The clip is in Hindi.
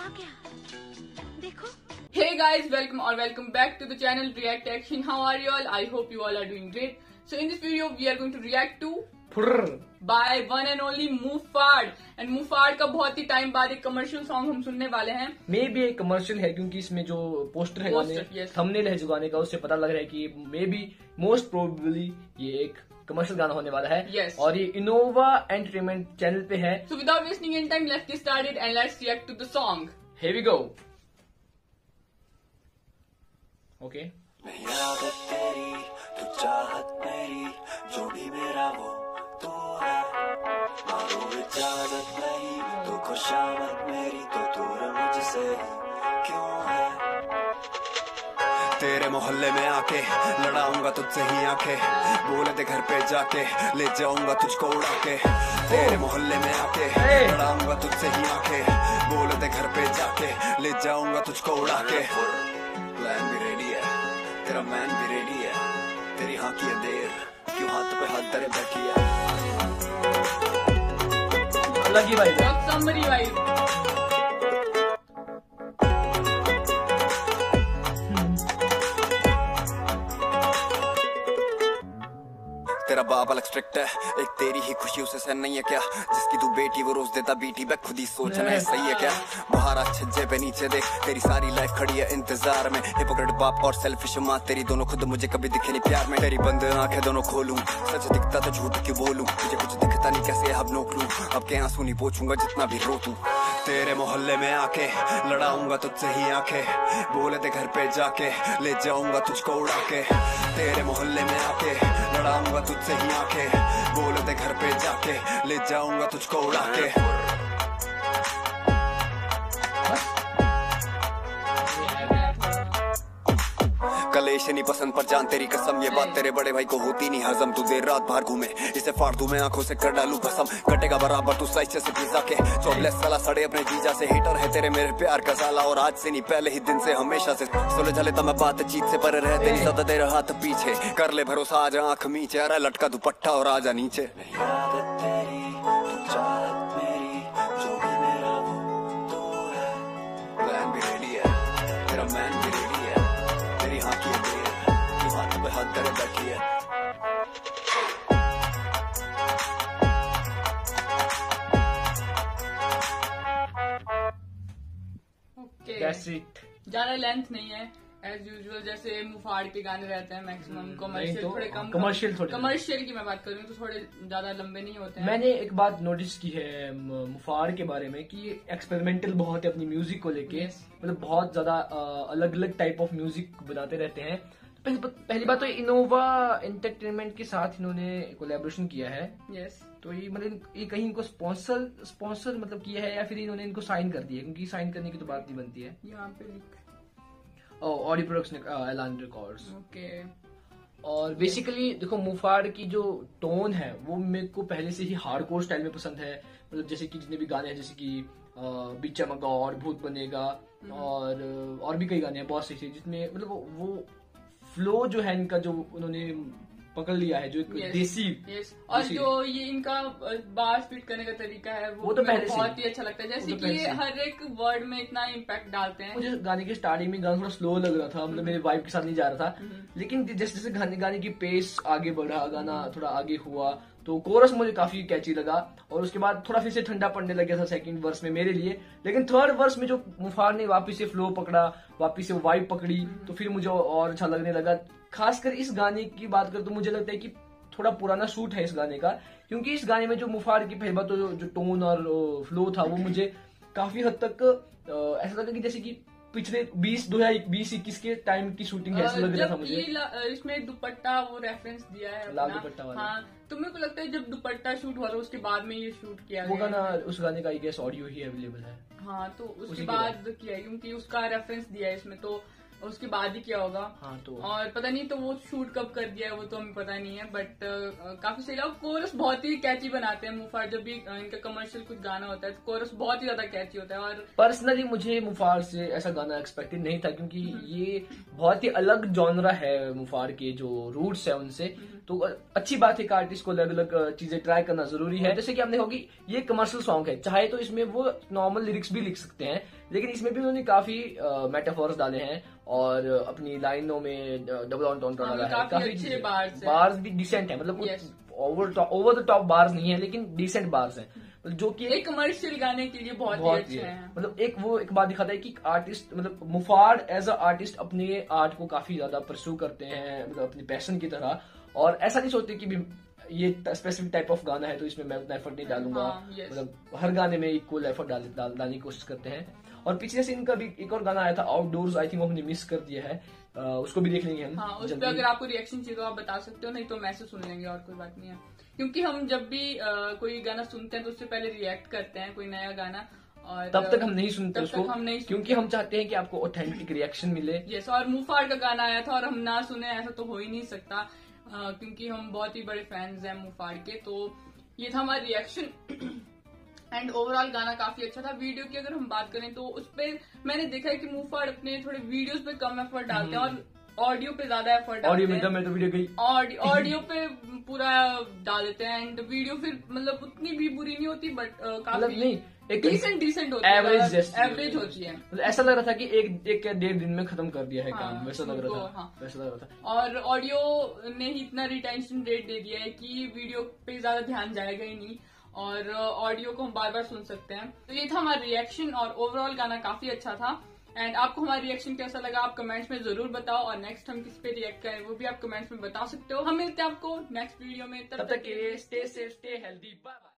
आ गया, देखो। Hey guys, welcome back to the channel React Action. How are you all? I hope you all are doing great. So in this video we are going to react to by one and only Mufad. And Mufad का बहुत ही टाइम बाद एक कमर्शियल सॉन्ग हम सुनने वाले हैं। मे भी एक कमर्शियल है क्योंकि इसमें जो पोस्टर है गाने, थंबनेल है जो गाने का, उससे पता लग रहा है कि मे बी मोस्ट प्रोबेबली ये एक कमर्शियल गाना होने वाला है। yes. और ये इनोवा एंटरटेनमेंट चैनल पे है। So without wasting any time, let's get started and let's react to the song. Here we go. Okay. आदत तेरी तू चाहत मेरी जो भी मेरा वो तू है, मारो इजाजत नहीं तो खुशामद मेरी तो दूर मुझसे क्यों है। तेरे मोहल्ले में आके लड़ाऊंगा तुझसे ही आंखें, बोले थे घर पे जाके ले जाऊंगा तुझको उड़ा के। तेरे मोहल्ले में आके लड़ाऊंगा तुझसे ही आंखें, बोले थे घर पे जाके ले जाऊंगा तुझको उड़ा के। प्लान भी रेडी है, तेरा मैन भी रेडी है, तेरी हाँ की है देर क्यों हाथ पे हाथ धरे बैठी है। अलग ही वाइब है, समरी वाइब। तेरा बाप अलग स्ट्रिक्ट है, एक तेरी ही खुशी उसे सहन नहीं है क्या, जिसकी तू बेटी वो रोज देता बीटी बैक खुद ही सोचना है सही है क्या। बाहर आ छज्जे पे नीचे देख, तेरी सारी लाइफ खड़ी है इंतजार में। हिपोक्रेट बाप और सेल्फिश माँ तेरी दोनों खुद मुझे कभी दिखे नहीं प्यार में। तेरी बंद आंखें दोनों खोलूं, सच दिखता तो झूठ क्यों बोलूं, मुझे कुछ दिखता नहीं कैसे अब नो क्लू, अब के आंसू नहीं पोछूंगा जितना भी रो तू। तेरे मोहल्ले में आके लड़ाऊंगा तुझसे ही आंखें, बोले थे घर पे जाके ले जाऊंगा तुझको उड़ा के। तेरे मोहल्ले में आके लड़ाऊंगा तुझसे ही आंखें, बोले थे घर पे जाके ले जाऊंगा तुझको उड़ा के। कलेश नहीं पसंद पर जान तेरी कसम, ये बात तेरे बड़े भाई को होती नहीं हजम। तू देर रात बाहर घूमे इसे फाड़ दूं मैं आंखों से कर डालू भसम, कटेगा बराबर तू स्लाइस से पिज्जा के। चॉकलेट साला सड़े अपने जीजा से, हिटर है तेरे मेरे प्यार का साला, और आज से नहीं पहले ही दिन से हमेशा से। सुलझा लेता मैं बातचीत से पर रहते नहीं सदा तेरे हाथ पीछे, कर ले भरोसा आज आंख मीचे, अरे लटका दुपट्टा और आजा नीचे। प्लान भी रेडी है, तेरा मैन भी रेडी है, तेरी हाँ की देर क्यों हाथ पे हाथ धरे बैठी है। Okay. That's it. ज्यादा लेंथ नहीं है एज यूजुअल, जैसे मुफाड़ के गाने रहते हैं मैक्सिमम। कमर्शियल तो थोड़े कम, कमर्शियल की मैं बात करूँ तो थोड़े ज्यादा लंबे नहीं होते हैं। मैंने एक बात नोटिस की है मुफाड़ के बारे में कि एक्सपेरिमेंटल बहुत है अपनी म्यूजिक को लेके। मतलब बहुत ज्यादा अलग अलग टाइप ऑफ म्यूजिक बनाते रहते हैं। पहली बात तो इनोवा एंटरटेनमेंट के साथ इन्होंने कोलैबोरेशन किया है। यस। तो ये मतलब ये कहीं इनको स्पॉन्सर मतलब किया है या फिर इन्होंने इनको साइन कर दिया, क्योंकि साइन करने की तो बात नहीं बनती है। यहाँ पे ऑडियो प्रोडक्शन एलान रिकॉर्ड्स। ओके। और बेसिकली देखो मुफाड़ की जो टोन है वो मेरे को पहले से ही हार्डकोर स्टाइल में पसंद है। मतलब जैसे कि जितने भी गाने हैं, जैसे कि बीच चमका और भूत बनेगा और भी कई गाने हैं बहुत सही जिसमें मतलब वो फ्लो जो है इनका, जो उन्होंने पकड़ लिया है, जो एक देसी और जो ये इनका बात फिट करने का तरीका है वो तो पहले बहुत ही अच्छा लगता है। जैसे कि ये हर एक वर्ड में इतना इम्पैक्ट डालते हैं। मुझे गाने के स्टार्टिंग में गाना थोड़ा स्लो लग रहा था, मतलब मेरे वाइब के साथ नहीं जा रहा था, लेकिन जैसे जैसे गाने की पेस आगे बढ़ा, गाना थोड़ा आगे हुआ तो कोरस मुझे काफी कैची लगा। और उसके बाद थोड़ा फिर से ठंडा पड़ने लग गया था सेकंड वर्स में मेरे लिए। लेकिन थर्ड वर्स में जो मुफाड़ ने वापस से फ्लो पकड़ा, वापस से वाइब पकड़ी, तो फिर मुझे और अच्छा लगने लगा। खासकर इस गाने की बात करें तो मुझे लगता है कि थोड़ा पुराना शूट है इस गाने का, क्योंकि इस गाने में जो मुफाड़ की पहली बात तो जो टोन और फ्लो था वो मुझे काफी हद तक ऐसा लगा कि जैसे कि पिछले 2020-21 के टाइम की शूटिंग ऐसा लग रहा था मुझे। इसमें दुपट्टा वो रेफरेंस दिया है, लाल दुपट्टा वाला। हाँ, तो मेरे को लगता है जब दुपट्टा शूट हुआ था उसके बाद में ये शूट किया वो गाना, उस गाने का आई गेस ऑडियो ही अवेलेबल है। हाँ, तो उसके बाद किया है क्योंकि उसका रेफरेंस दिया है इसमें। तो उसके बाद ही किया होगा। हाँ तो और पता नहीं तो वो शूट कब कर दिया है वो तो हमें पता नहीं है, बट काफी सही लगा। कोरस बहुत ही कैची बनाते हैं मुफाड़, जब भी इनका कमर्शियल कुछ गाना होता है तो कोरस बहुत ही ज्यादा कैची होता है। और पर्सनली मुझे मुफाड़ से ऐसा गाना एक्सपेक्टेड नहीं था, क्योंकि ये बहुत ही अलग जॉनरा है मुफाड़ के जो रूट्स है उनसे। तो अच्छी बात है कि आर्टिस्ट को अलग अलग चीजें ट्राई करना जरूरी है। जैसे कि आपने देखा कि ये कमर्शियल सॉन्ग है, चाहे तो इसमें वो नॉर्मल लिरिक्स भी लिख सकते हैं, लेकिन इसमें भी उन्होंने काफी मेटाफोर्स डाले हैं और अपनी लाइनों में डबल ऑन डाला है। काफी बार्स भी डिसेंट है, मतलब ओवर द टॉप बार्स नहीं है, लेकिन डिसेंट बार्स हैं, जो कि एक कमर्शियल गाने के लिए बहुत ही अच्छे हैं। मतलब एक बात दिखाता है कि आर्टिस्ट, मतलब मुफाड़ एज अ आर्टिस्ट अपने आर्ट को काफी ज्यादा परस्यू करते हैं, मतलब अपनी पैशन की तरह। और ऐसा नहीं सोचते कि ये स्पेसिफिक टाइप ऑफ गाना है तो इसमें मैं उतना एफर्ट नहीं डालूंगा। मतलब हर गाने में इक्वल एफर्ट डालने की कोशिश करते हैं। और पिछले सीन का भी एक और गाना आया था आउटडोर्स, आई थिंक वो हमने मिस कर दिया है, उसको भी देख लेंगे हम। हाँ, उस पर अगर आपको रिएक्शन चाहिए तो आप बता सकते हो, नहीं तो मैसेज सुन लेंगे और कोई बात नहीं है। क्योंकि हम जब भी कोई गाना सुनते हैं तो उससे पहले रिएक्ट करते हैं कोई नया गाना, और तब तक हम नहीं सुनते उसको, क्योंकि हम चाहते हैं कि आपको ऑथेंटिक रिएक्शन मिले। यस, और मुफाड़ का गाना आया था और हम ना सुने ऐसा तो हो ही नहीं सकता, क्योंकि हम बहुत ही बड़े फैंस हैं मुफाड़ के। तो ये था हमारा रिएक्शन एंड ओवरऑल गाना काफी अच्छा था। वीडियो की अगर हम बात करें तो उस पर मैंने देखा है कि मुफाड़ अपने थोड़े वीडियोस पे कम एफर्ट डालते हैं और ऑडियो पे ज्यादा एफर्ट डालते हैं। तो वीडियो गई ऑडियो पे पूरा डाल देते हैं एंड वीडियो फिर मतलब उतनी भी बुरी नहीं होती, बट काफी नहीं एक डिसेंट होती है, एवरेज होती है। मतलब ऐसा लग रहा था कि एक या 1.5 दिन में खत्म कर दिया है काम, वैसा लग रहा था। वैसा लग रहा था। और ऑडियो ने ही इतना रिटेंशन रेट दे दिया है कि वीडियो पे ज्यादा ध्यान जाएगा ही नहीं और ऑडियो को हम बार बार सुन सकते हैं। तो ये था हमारा रिएक्शन और ओवरऑल गाना काफी अच्छा था। एंड आपको हमारा रिएक्शन कैसा लगा आप कमेंट्स में जरूर बताओ, और नेक्स्ट हम किस पे रिएक्ट करें वो भी आप कमेंट्स में बता सकते हो। हम मिलते हैं आपको नेक्स्ट वीडियो में, तब तक के लिए stay safe, stay healthy, bye bye.